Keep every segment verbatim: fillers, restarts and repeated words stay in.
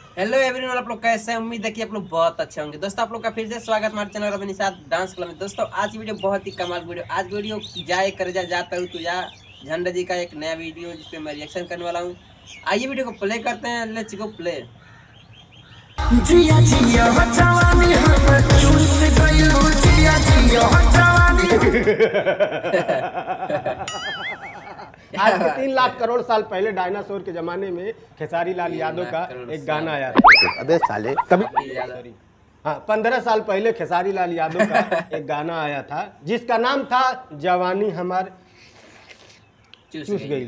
Hello everyone, आप लोग कैसे हैं? उम्मीद है कि आप लोग बहुत अच्छे होंगे। दोस्तों आप लोग का फिर से स्वागत हमारे channel Ravi Nishad dance club में। दोस्तों आज वीडियो बहुत ही कमाल वीडियो। आज वीडियो जाए कर जा जाता हूँ तो या झंडा जी का एक नया वीडियो जिसपे मैं रिएक्शन करने वाला हूँ। आइए वीडियो को प्ले करते हैं। Let's go play. जिया जिया जवानी हम चूस गइलो, जिया जिया जवानी। आज से तीन लाख करोड़ साल पहले डायनासोर के जमाने में खेसारी लाल यादव का एक गाना आया था। अबे साले तभी सॉरी हाँ पंद्रह साल पहले खेसारी लाल यादव का एक गाना आया था जिसका नाम था जवानी हमार चूस गई।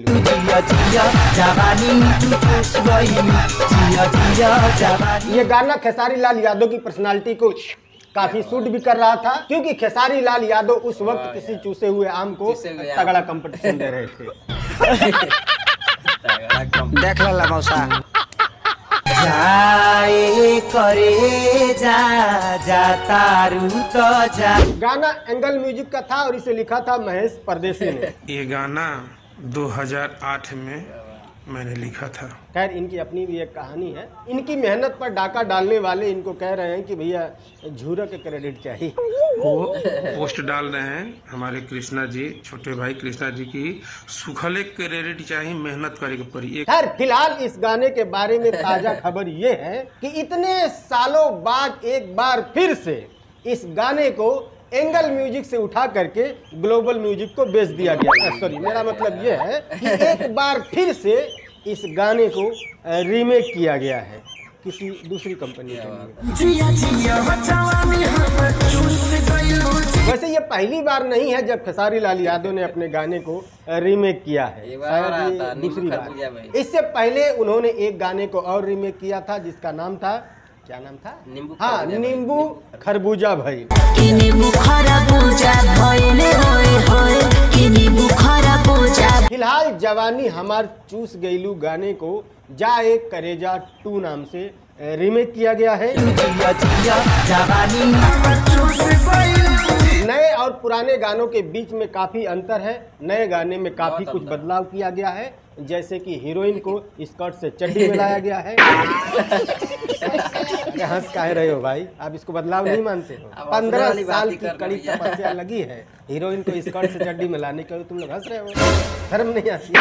ये गाना खेसारी लाल यादव की पर्सनालिटी को काफी सूट भी कर रहा था, क्योंकि खेसारी लाल यादव उस वक्त किसी चूसे हुए आम को तगड़ा कंपटीशन दे रहे थे। देख ला मौसा जाए करे जा जाता रू तो जा। गाना एंगल म्यूजिक का था और इसे लिखा था महेश परदेसी ने। ये गाना दो हज़ार आठ में मैंने लिखा था। खैर इनकी अपनी भी एक कहानी है। इनकी मेहनत पर डाका डालने वाले इनको कह रहे हैं कि भैया झूरा के क्रेडिट चाहिए। वो पोस्ट डाल रहे हैं हमारे कृष्णा जी, छोटे भाई कृष्णा जी की सुखले क्रेडिट चाहिए, मेहनत करेगी पड़ी। खैर फिलहाल इस गाने के बारे में ताजा खबर ये है कि इतने सालों बाद एक बार फिर से इस गाने को एंगल म्यूजिक से उठा करके ग्लोबल म्यूजिक को बेच दिया गया। सॉरी मेरा मतलब ये है कि एक बार फिर से इस गाने को रीमेक किया गया है किसी दूसरी कंपनी के लिए। वैसे ये पहली बार नहीं है जब खेसारी लाल यादव ने अपने गाने को रीमेक किया है, शायद ये दूसरी बार। इससे पहले उन्होंने एक गाने को और रीमेक किया था जिसका नाम था, क्या नाम था? नींबू। हाँ, नींबू खरबूजा भाई। फिलहाल जवानी हमार चूस गईलू गाने को जा एक करेजा टू नाम से रीमेक किया गया है। नए और पुराने गानों के बीच में काफी अंतर है। नए गाने में काफी कुछ बदलाव किया गया है, जैसे कि हीरोइन को स्कर्ट से चड्डी में लाया गया है। हंस काहे रहे हो भाई, आप इसको बदलाव नहीं मानते हो? पंद्रह साल की कड़ी तपस्या लगी है हीरोइन को स्कर्ट से चड्डी में लाने के, तुम लोग हंस रहे हो? शर्म नहीं आती?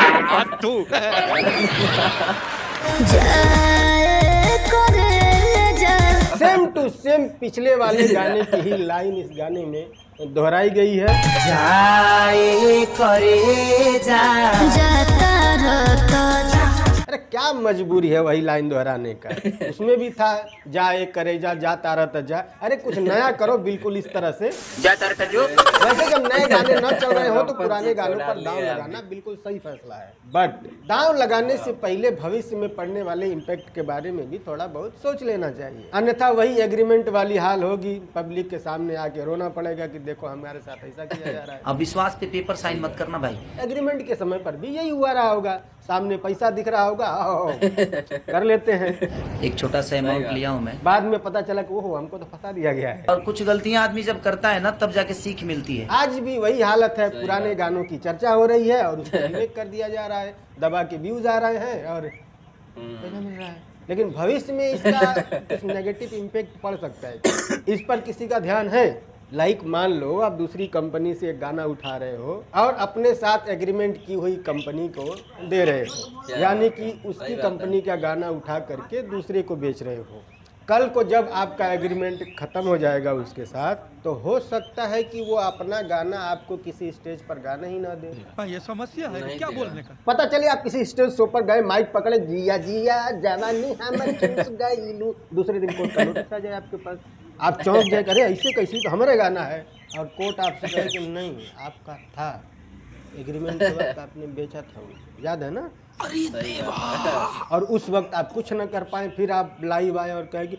सेम टू सेम पिछले वाले गाने की ही लाइन इस गाने में दोहराई गई है। जाए करे जा जाता रहता। अरे क्या मजबूरी है वही लाइन दोहराने का? उसमें भी था जाए करे जा जाता रहता जा। अरे कुछ नया करो, बिल्कुल इस तरह से जाता रहता जो। वैसे जब नए गाने न चल रहे हो तो पुराने गानों पर दांव लगाना बिल्कुल सही फैसला है, बट दांव लगाने से पहले भविष्य में पड़ने वाले इम्पैक्ट के बारे में भी थोड़ा बहुत सोच लेना चाहिए, अन्यथा वही एग्रीमेंट वाली हाल होगी। पब्लिक के सामने आके रोना पड़ेगा कि देखो हमारे साथ ऐसा किया जा रहा है। अब विश्वास पे पेपर साइन मत करना भाई। एग्रीमेंट के समय पर भी यही हुआ रहा होगा, सामने पैसा दिख रहा होगा, आओ कर लेते हैं। एक छोटा सा अमाउंट लिया हूँ मैं, बाद में पता चला कि ओहो हमको तो फंसा दिया गया है। और कुछ गलतियाँ आदमी जब करता है ना तब जाके सीख मिलती है। आज भी वही हालत है, पुराने गानों की चर्चा हो रही है और उसको रीमेक कर दिया जा रहा है, दबा के व्यूज आ रहे हैं और पैसा मिल रहा है। लेकिन भविष्य में इसका कुछ नेगेटिव इम्पैक्ट पड़ सकता है, इस पर किसी का ध्यान है? लाइक like, मान लो आप दूसरी कंपनी से एक गाना उठा रहे हो और अपने साथ एग्रीमेंट की हुई कंपनी को दे रहे हो, यानी कि उसकी कंपनी का गाना उठा करके दूसरे को बेच रहे हो। कल को जब आपका एग्रीमेंट खत्म हो जाएगा उसके साथ, तो हो सकता है कि वो अपना गाना आपको किसी स्टेज पर गाना ही ना दे। ये समस्या है क्या बोलने का? पता चले आप किसी स्टेज शो पर गए, माइक पकड़े, जिया जिया जवानी हमर चूस गइलू, दूसरे दिन कोर्ट का नोटिस आ जाए आपके पास, आप चौंक जाए, अरे ऐसे कैसे तो हमारे गाना है, और कोर्ट आपसे कहे कि नहीं आपका था एग्रीमेंट के वक्त आपने बेचा था, याद है ना? अरे देवा। और उस वक्त आप कुछ न कर पाए, फिर आप लाइव आए और कहे कि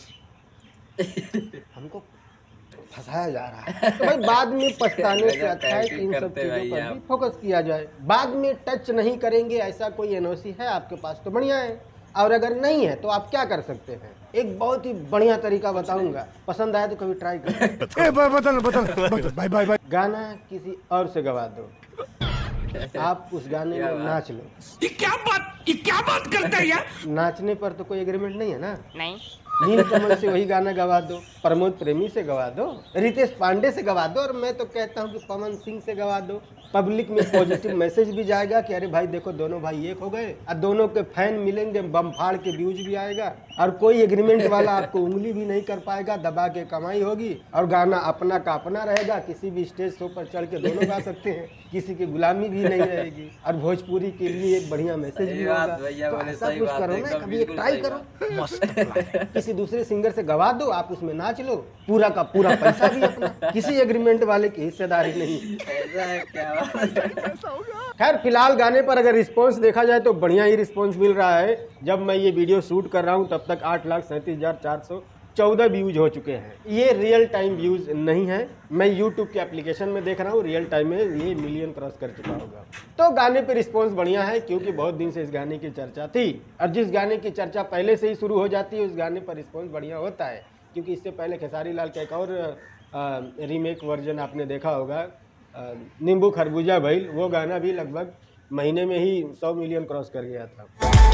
हमको फंसाया जा रहा है। तो भाई बाद में पछताने से अच्छा है कि इन सब चीज़ों पर भी फोकस किया जाए। बाद में टच नहीं करेंगे ऐसा कोई एनओसी है आपके पास तो बढ़िया है, और अगर नहीं है तो आप क्या कर सकते हैं? एक बहुत ही बढ़िया तरीका बताऊंगा, पसंद आया तो कभी ट्राई करें। बता बता बाय बाय बाय। गाना किसी और से गवा दो, आप उस गाने क्या में बात। नाच लो। ये क्या बात ये क्या बात करता है यार? नाचने पर तो कोई एग्रीमेंट नहीं है ना। नहीं नीलकमल से वही गाना गवा दो, प्रमोद प्रेमी से गवा दो, रितेश पांडे से गवा दो, और मैं तो कहता हूँ कि पवन सिंह से गवा दो। पब्लिक में पॉजिटिव मैसेज भी जाएगा कि अरे भाई देखो दोनों भाई एक हो गए, और दोनों के फैन मिलेंगे, बम फाड़ के व्यूज भी आएगा, और कोई एग्रीमेंट वाला आपको उंगली भी नहीं कर पाएगा, दबा के कमाई होगी, और गाना अपना का अपना रहेगा। किसी भी स्टेज शो पर चढ़ के दोनों गा सकते हैं, किसी की गुलामी भी नहीं रहेगी, और भोजपुरी के लिए एक बढ़िया मैसेज भी सही बात होगा। भैया तो बोले, ऐसा सही कुछ बात करो है, ना, एकदम कभी एक बिल्कुल ट्राई सही करो, मस्त किसी दूसरे सिंगर से गवा दो, आप उसमें नाच लो, पूरा का पूरा पैसा भी अपना, किसी एग्रीमेंट वाले की हिस्सेदारी नहीं। ऐसा है क्या बात? खैर फिलहाल गाने पर अगर रिस्पॉन्स देखा जाए तो बढ़िया ही रिस्पॉन्स मिल रहा है। जब मैं ये वीडियो शूट कर रहा हूँ तब तक आठ लाख सैंतीस हजार चार सौ चौदह व्यूज हो चुके हैं। ये रियल टाइम व्यूज नहीं है, मैं यूट्यूब के एप्लीकेशन में देख रहा हूँ, रियल टाइम में ये मिलियन क्रॉस कर चुका होगा। तो गाने पे रिस्पॉन्स बढ़िया है, क्योंकि बहुत दिन से इस गाने की चर्चा थी, और जिस गाने की चर्चा पहले से ही शुरू हो जाती है उस गाने पर रिस्पॉन्स बढ़िया होता है। क्योंकि इससे पहले खेसारी लाल का एक और रीमेक वर्जन आपने देखा होगा, अ, नींबू खरबूजा भइल, वो गाना भी लगभग महीने में ही सौ मिलियन क्रॉस कर गया था।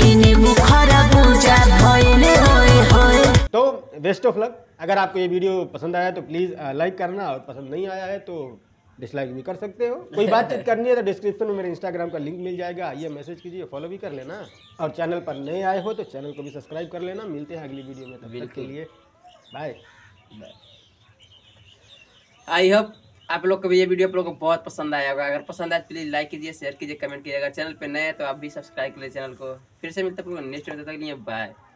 तो बेस्ट ऑफ लक। अगर आपको ये वीडियो पसंद आया तो प्लीज़ लाइक करना, और पसंद नहीं आया है तो डिसलाइक भी कर सकते हो। कोई बातचीत करनी है तो डिस्क्रिप्शन में मेरे इंस्टाग्राम का लिंक मिल जाएगा, आइए मैसेज कीजिए, फॉलो भी कर लेना, और चैनल पर नए आए हो तो चैनल को भी सब्सक्राइब कर लेना। मिलते हैं अगली वीडियो में, तब तक के लिए बाय। आई होप आप लोग को भी ये वीडियो आप लोग को बहुत पसंद आया होगा। अगर पसंद आए प्लीज लाइक कीजिए, शेयर कीजिए, कमेंट कीजिएगा। चैनल पे नए हैं तो आप भी सब्सक्राइब कर लीजिए चैनल को। फिर से मिलते हैं नेक्स्ट वीडियो, तक के लिए बाय।